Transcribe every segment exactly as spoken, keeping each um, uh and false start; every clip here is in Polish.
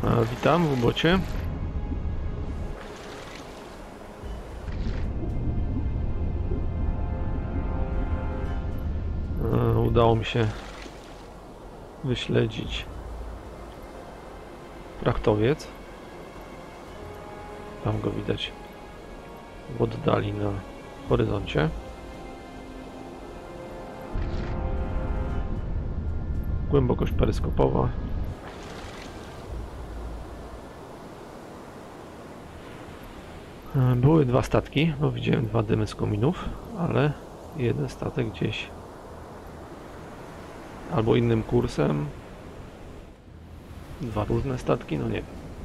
A, witam w ubocie. A, udało mi się wyśledzić frachtowiec. Tam go widać w oddali na horyzoncie. Głębokość peryskopowa. Były dwa statki, bo widziałem dwa dymy z kominów, ale jeden statek gdzieś albo innym kursem. Dwa różne statki, no nie wiem.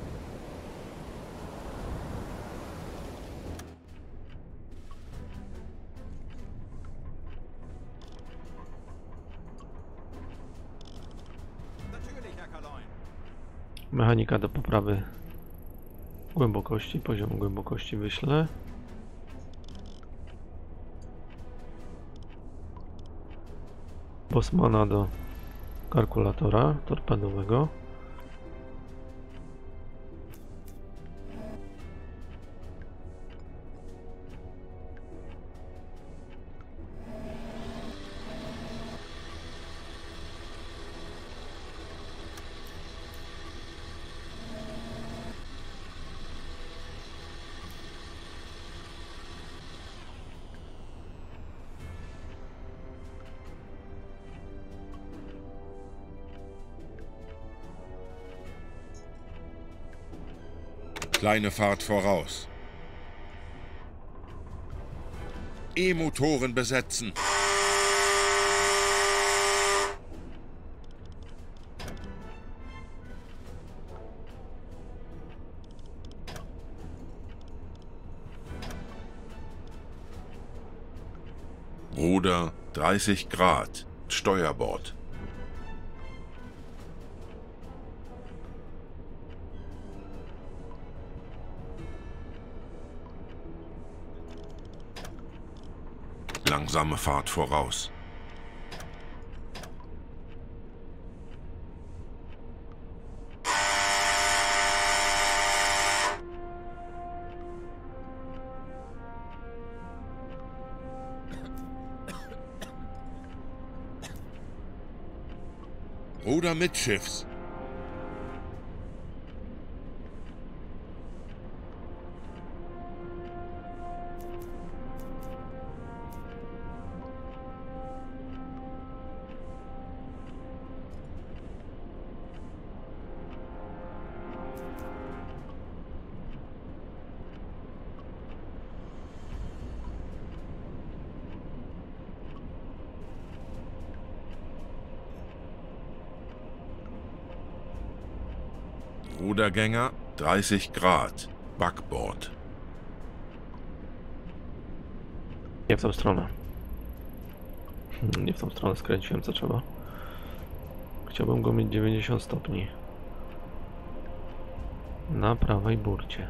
Mechanika do poprawy głębokości, poziomu głębokości wyślę. Bosmana do kalkulatora torpedowego. Kleine Fahrt voraus. E-Motoren besetzen. Ruder dreißig Grad. Steuerbord. Langsame Fahrt voraus. Ruder mittschiffs. Rudergänger dreißig Grad. Backbord. Nie w tą stronę. Nie w tą stronę skręciłem, co trzeba. Chciałbym go mieć dziewięćdziesiąt stopni. Na prawej burcie.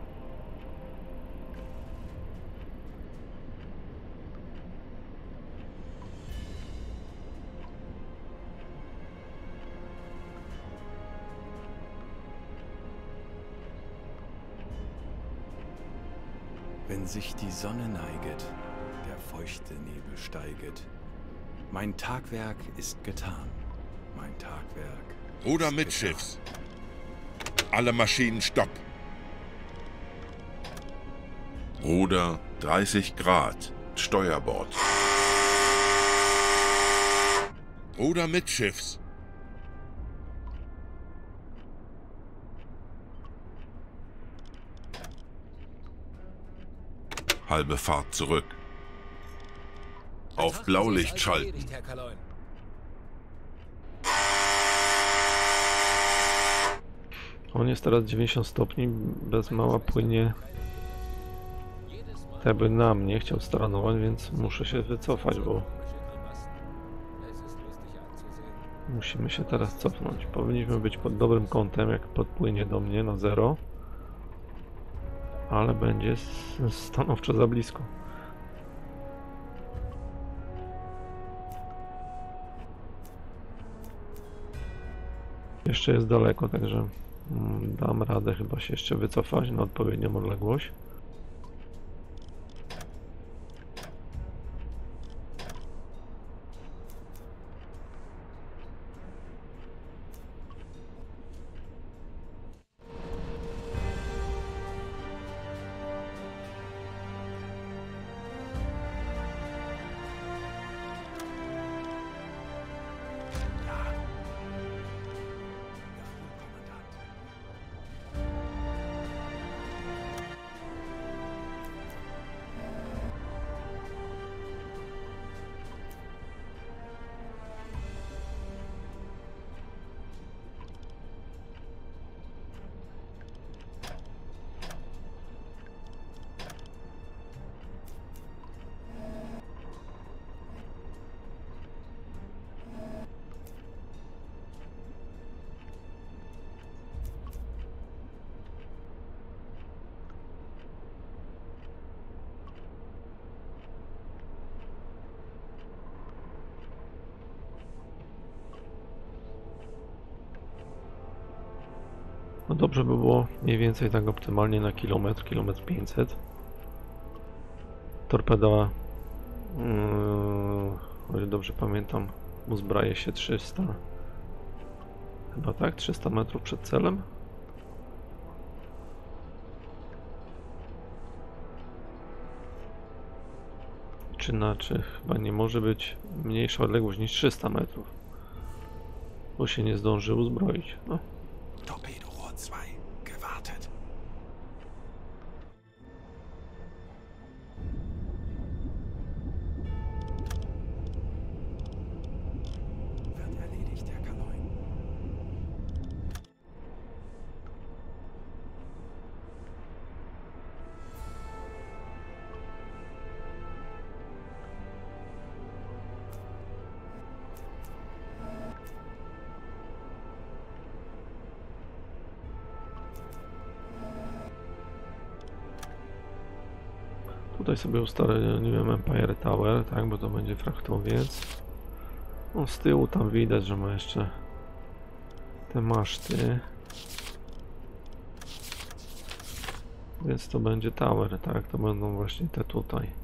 Wenn sich die Sonne neiget, der feuchte Nebel steiget. Mein Tagwerk ist getan. Mein Tagwerk. Ruder mittschiffs. Alle Maschinen stopp. Ruder dreißig Grad. Steuerbord. Ruder mittschiffs. Halbe Fahrt zurück. Auf Blaulicht schalten. On jest teraz dziewięćdziesiąt stopni, bez mała płynie jakby na mnie, chciał staranować, więc muszę się wycofać, bo musimy się teraz cofnąć. Powinniśmy być pod dobrym kątem, jak podpłynie do mnie na zero, ale będzie stanowczo za blisko. Jeszcze jest daleko, także Mm, Dam radę chyba się jeszcze wycofać na odpowiednią odległość. No dobrze by było mniej więcej tak optymalnie na kilometr, kilometr pięćset. Torpeda, yy, o ile dobrze pamiętam, uzbraje się trzysta. Chyba tak, trzysta metrów przed celem. Czy na czy chyba nie może być mniejsza odległość niż trzysta metrów, bo się nie zdąży uzbroić. No. Torpedorohr zwei, gewartet. Wird erledigt, Herr Kaloin. Tutaj sobie ustaliłem Empire Tower, tak, bo to będzie frachtowiec. No, z tyłu tam widać, że ma jeszcze te maszty. Więc to będzie tower, tak, to będą właśnie te tutaj.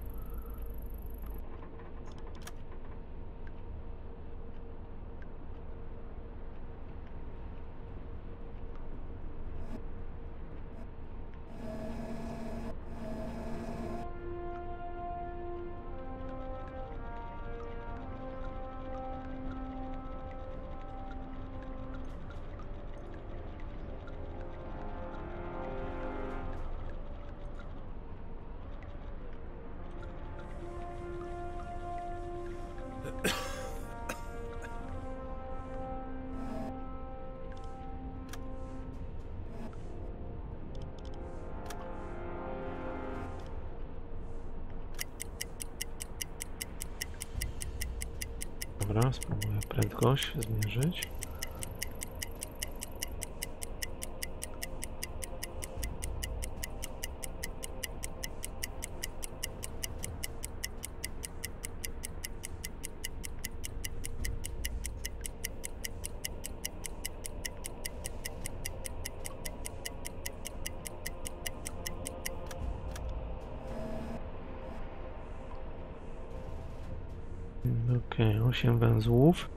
Dobra, spróbuję prędkość zmierzyć. Okej, okay, osiem węzłów.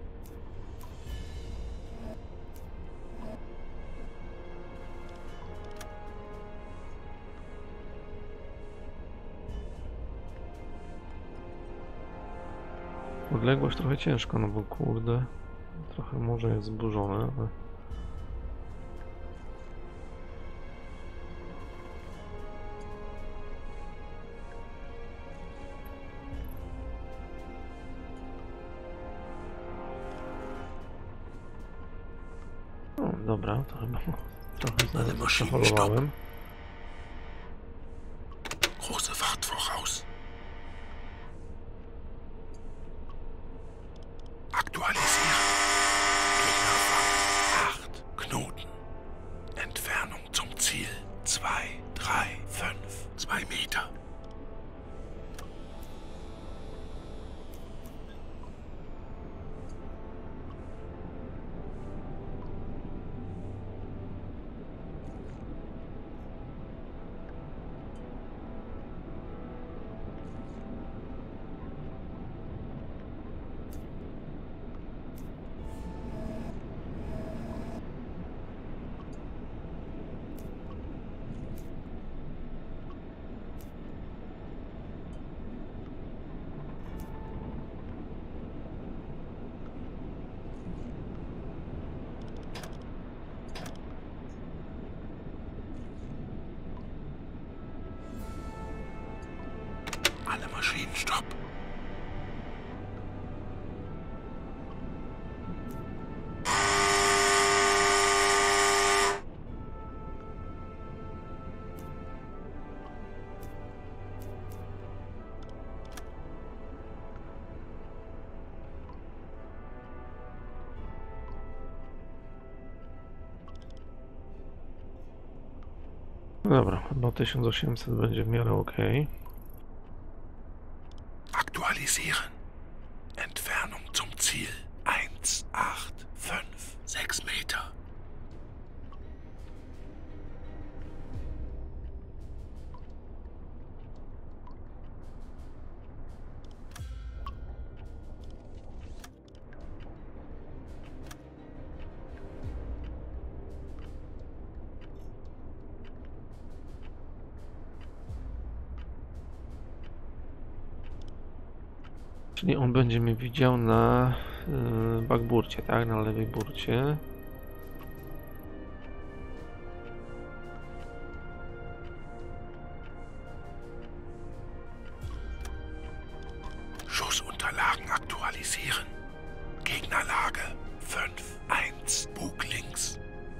Odległość trochę ciężko, no bo kurde, trochę może jest zburzone, ale... No, dobra, to chyba trochę zaholowałem. Große Fahrt voraus. Aktualisieren. Gegnerfang acht Knoten. Entfernung zum Ziel zwei, drei, fünf, zwei Meter. Maschinenstopp. Dobra, chyba tysiąc osiemset będzie w miarę ok. Aktualisieren. Entfernung zum Ziel. eins, acht, fünf, sechs Meter. Czyli on będzie mnie widział na yy, backburcie, tak? Na lewej burcie. Schussunterlagen aktualisieren. Gegnerlage fünf, eins, Bug links.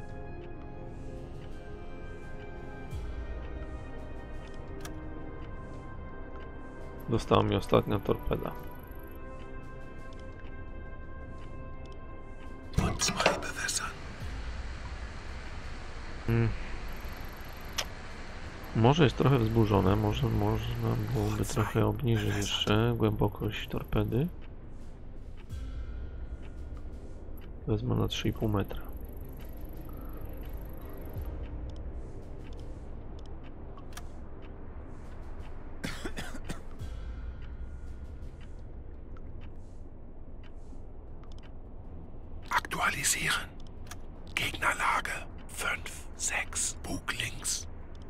Dostała mi ostatnia torpeda. Und zwei bewässern. Hmm. Może jest trochę wzburzone, może można byłoby trochę obniżyć jeszcze głębokość torpedy. Wezmę na trzy i pół metra. Aktualisieren. Gegnerlage fünf, sechs, Bug links.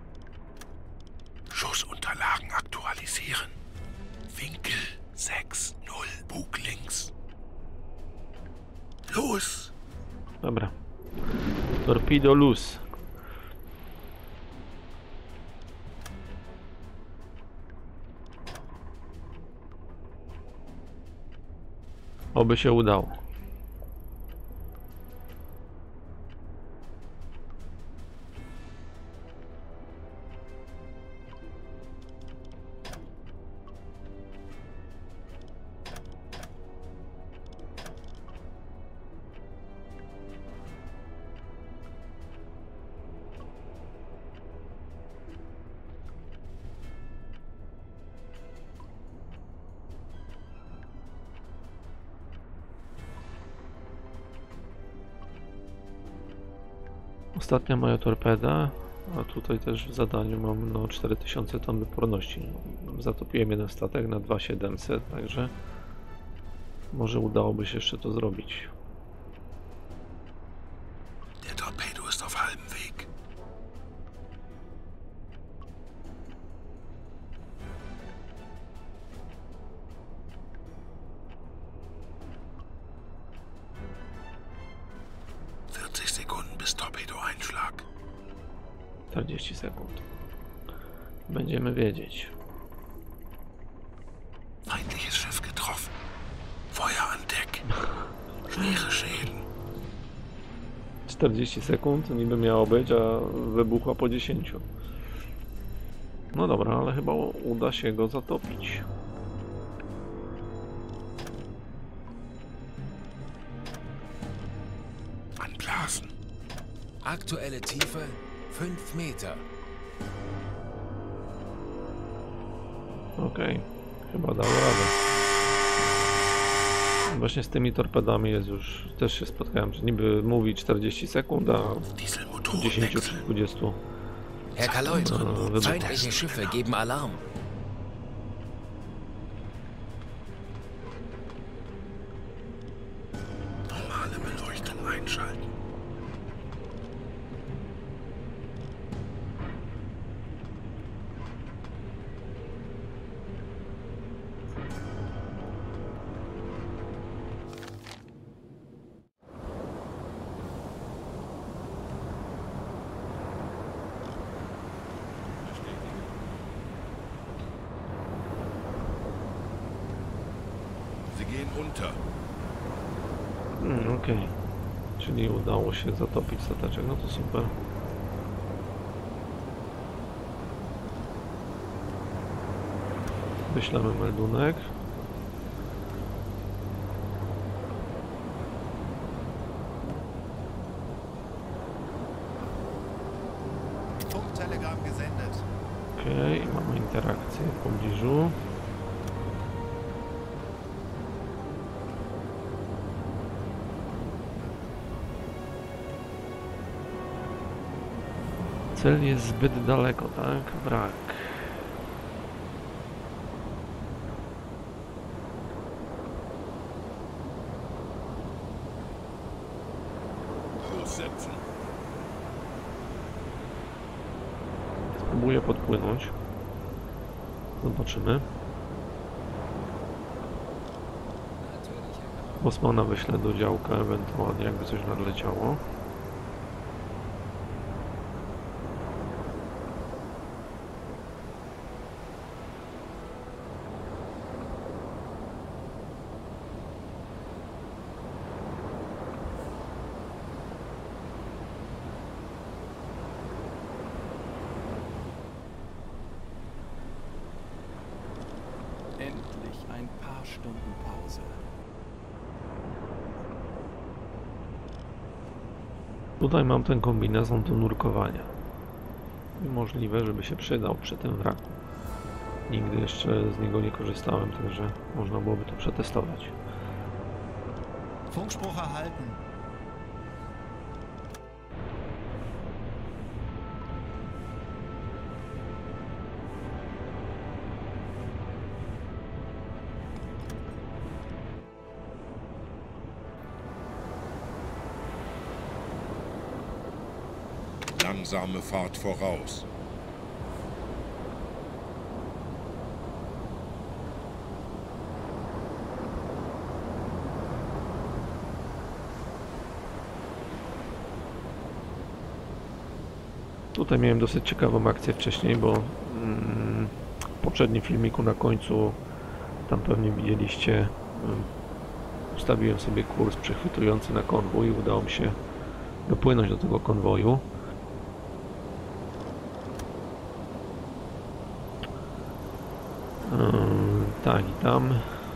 Schussunterlagen aktualisieren. Winkel sechs, null, Bug links. Los! Dobra. Torpedo luz. Oby się udało. Ostatnia moja torpeda, a tutaj też w zadaniu mam no cztery tysiące ton wyporności. Zatopiłem jeden statek na dwa tysiące siedemset, także może udałoby się jeszcze to zrobić. Der Torpedo ist auf halbem Weg. vierzig Sekunden bis Torpedo-Einschlag. czterdzieści sekund. Będziemy wiedzieć. Feindliches Schiff getroffen. Feuer an Deck. Schwere Schäden. czterdzieści sekund niby miało być, a wybuchła po dziesięciu. No dobra, ale chyba uda się go zatopić. Anblasen. Aktuelle Tiefe fünf Meter. Okej, okay. Chyba dało radę. Właśnie z tymi torpedami jest już, też się spotkałem, że niby mówi czterdzieści sekund, a dziesięć czy dwadzieścia. Herr Kaloid, No, feindliche Schiffe geben Alarm. Normale Beleuchtung einschalten. runter. Mm, Okej. Czyli udało się zatopić stateczek, no to super. Wyślemy meldunek. Funktelegramm gesendet. Okej, mamy interakcję w pobliżu. Cel jest zbyt daleko, tak? Brak. Aussetzen. Spróbuję podpłynąć. Zobaczymy. Bosmana wyślę do działka, ewentualnie jakby coś nadleciało. Endlich ein paar Stunden Pause. Tutaj mam ten kombinezon do nurkowania. I możliwe, żeby się przydał przy tym wraku. Nigdy jeszcze z niego nie korzystałem, także można byłoby to przetestować. Funkspruch erhalten. Langsame Fahrt voraus. Tutaj miałem dosyć ciekawą akcję wcześniej, bo mm, w poprzednim filmiku na końcu, tam pewnie widzieliście, mm, ustawiłem sobie kurs przechwytujący na konwój i udało mi się dopłynąć do tego konwoju. Yy, tak i tam.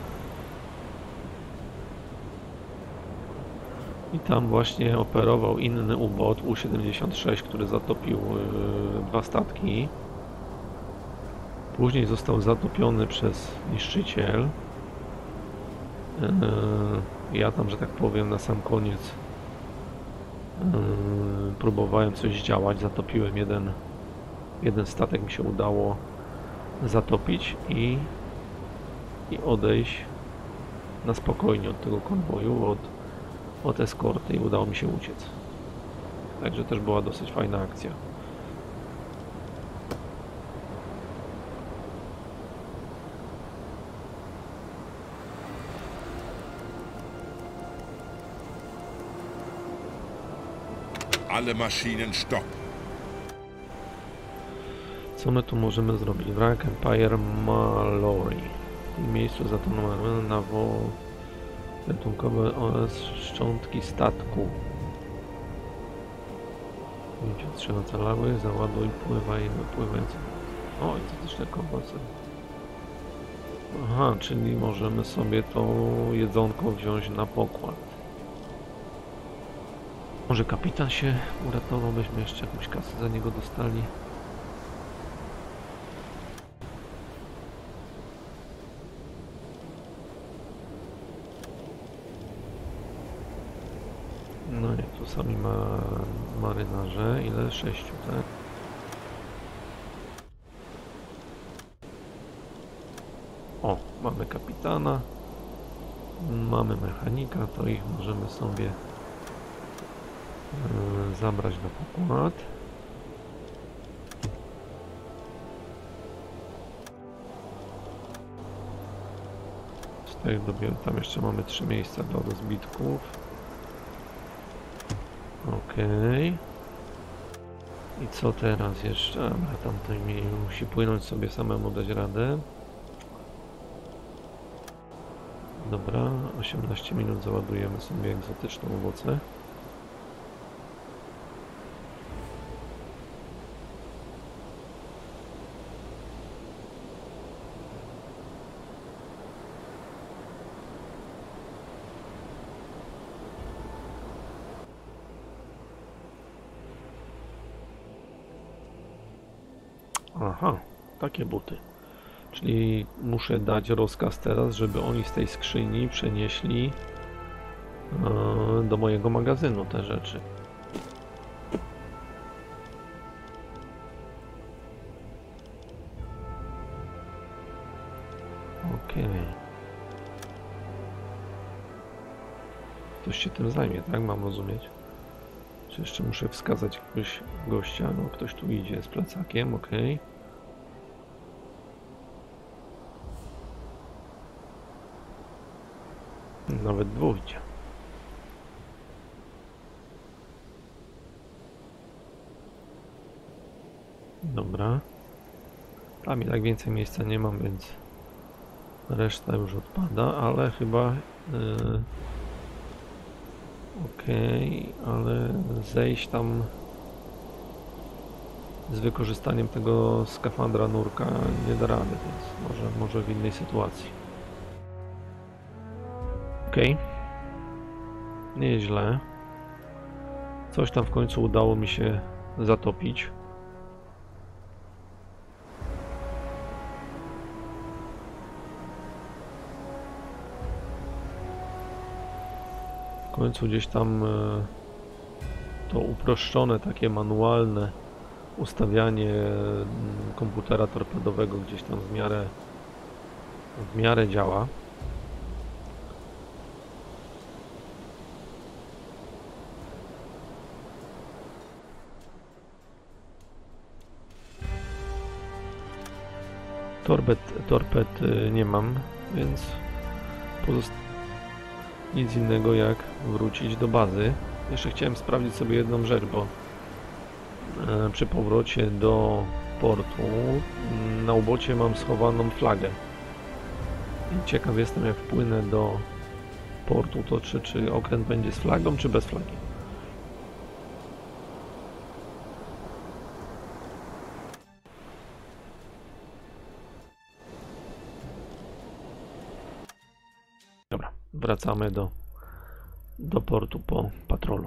I tam właśnie operował inny U-bot U siedemdziesiąt sześć, który zatopił yy, dwa statki. Później został zatopiony przez niszczyciel. Yy, ja tam, że tak powiem, na sam koniec yy, próbowałem coś działać. Zatopiłem jeden, jeden statek, mi się udało zatopić i, i odejść na spokojnie od tego konwoju, od, od eskorty i udało mi się uciec. Także też była dosyć fajna akcja. Alle Maschinen stopp. Co my tu możemy zrobić? Wrak Empire Mallory. W tym miejscu zatonowano na wo ratunkowe oraz szczątki statku. Widzicie, trzy ocalały, załaduj, pływaj, wypływający. O, i to też te kompasy. Aha, czyli możemy sobie to jedzonko wziąć na pokład. Może kapitan się uratował, byśmy jeszcze jakąś kasę za niego dostali. No nie, tu sami ma marynarze. Ile? Sześciu, tak? O, mamy kapitana. Mamy mechanika, to ich możemy sobie yy, zabrać na pokład. Z tych dopiero tam jeszcze mamy trzy miejsca do rozbitków. Okej. I co teraz jeszcze? Dobra, tamten mi musi płynąć sobie samemu, dać radę. Dobra, osiemnaście minut załadujemy sobie egzotyczne owoce. Aha, takie buty. Czyli muszę dać rozkaz teraz, żeby oni z tej skrzyni przenieśli e, do mojego magazynu te rzeczy. Okej. Ktoś się tym zajmie, tak? Mam rozumieć? Czy jeszcze muszę wskazać jakiegoś gościa? No, ktoś tu idzie z plecakiem, okej. Nawet dwóch idzie. Dobra. Tam i tak więcej miejsca nie mam, więc reszta już odpada, ale chyba... Yy... Okej, okay, ale zejść tam z wykorzystaniem tego skafandra nurka nie da rady, więc może, może w innej sytuacji. Okej. Okay. Nieźle. Coś tam w końcu udało mi się zatopić. W końcu gdzieś tam to uproszczone, takie manualne ustawianie komputera torpedowego gdzieś tam w miarę w miarę działa. Torped, torped nie mam, więc pozostaje nic innego jak wrócić do bazy. Jeszcze chciałem sprawdzić sobie jedną rzecz, bo e, przy powrocie do portu na ubocie mam schowaną flagę. I ciekaw jestem, jak wpłynę do portu, to czy, czy okręt będzie z flagą, czy bez flagi. Dobra, wracamy do, do portu po patrolu.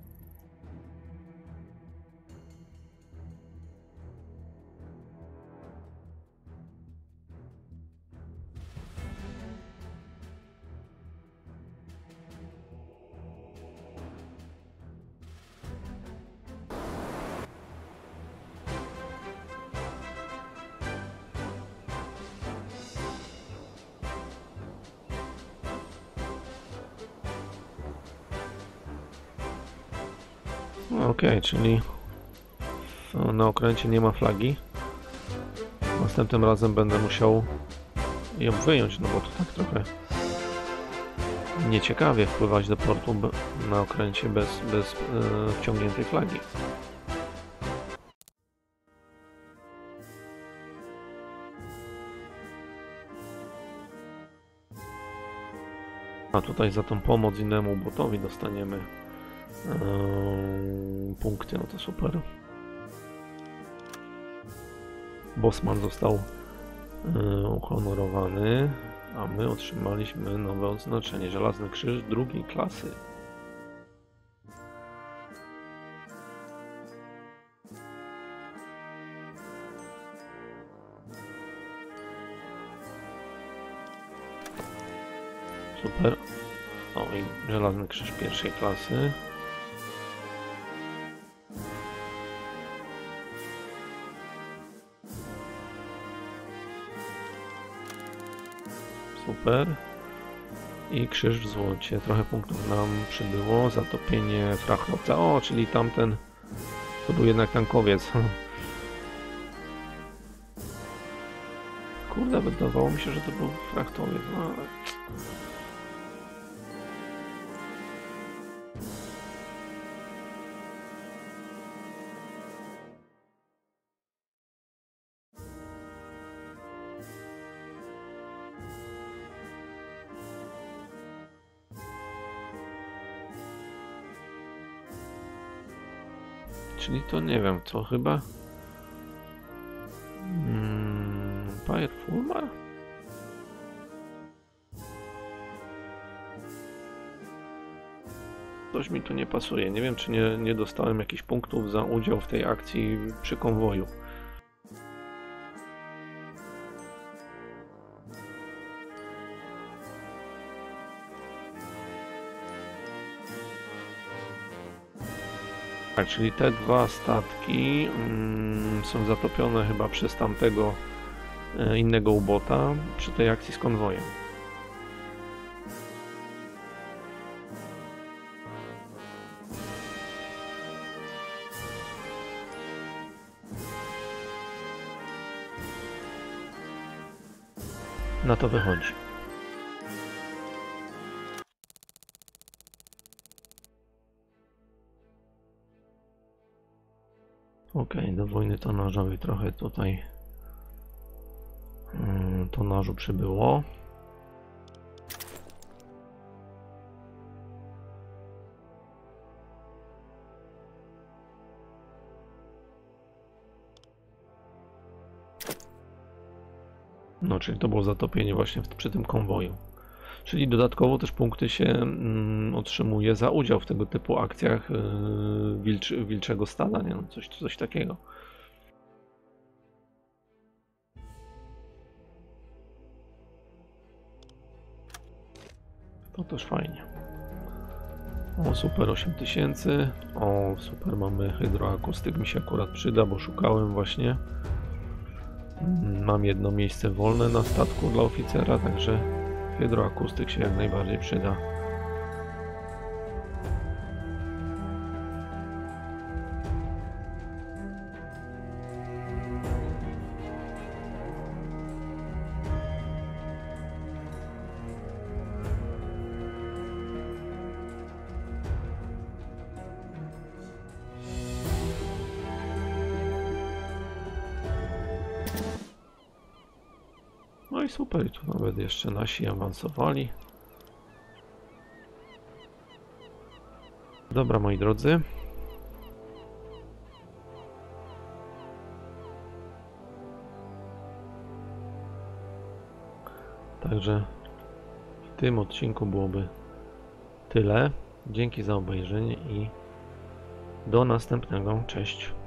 Ok, czyli na okręcie nie ma flagi. Następnym razem będę musiał ją wyjąć, no bo to tak trochę nieciekawie wpływać do portu na okręcie bez, bez e, wciągniętej flagi. A tutaj za tą pomoc innemu botowi dostaniemy Eee, punkty, no to super. Bossman został e, uhonorowany, a my otrzymaliśmy nowe odznaczenie. Żelazny krzyż drugiej klasy. Super. O, i żelazny krzyż pierwszej klasy. Super. I krzyż w złocie. Trochę punktów nam przybyło. Zatopienie frachowca. O, czyli tamten to był jednak tankowiec. Kurde, wydawało mi się, że to był frachtowiec, no ale... czyli to nie wiem, co chyba... Hmm, Empire Fulmar? Coś mi tu nie pasuje. Nie wiem, czy nie, nie dostałem jakichś punktów za udział w tej akcji przy konwoju. Tak, czyli te dwa statki mm, są zatopione chyba przez tamtego e, innego ubota przy tej akcji z konwojem. Na to wychodzi. Ok, do wojny tonażowej trochę tutaj hmm, tonażu przybyło. No, czyli to było zatopienie właśnie w, przy tym konwoju. Czyli dodatkowo też punkty się mm, otrzymuje za udział w tego typu akcjach yy, wilczy, wilczego stada, nie? No, coś, coś takiego. To też fajnie. O, super, osiem tysięcy. O, super, mamy hydroakustyk, mi się akurat przyda, bo szukałem właśnie. Mam jedno miejsce wolne na statku dla oficera, także hydroakustyk się jak najbardziej przyda. No i super, i tu nawet jeszcze nasi awansowali. Dobra, moi drodzy. Także w tym odcinku byłoby tyle. Dzięki za obejrzenie i do następnego. Cześć.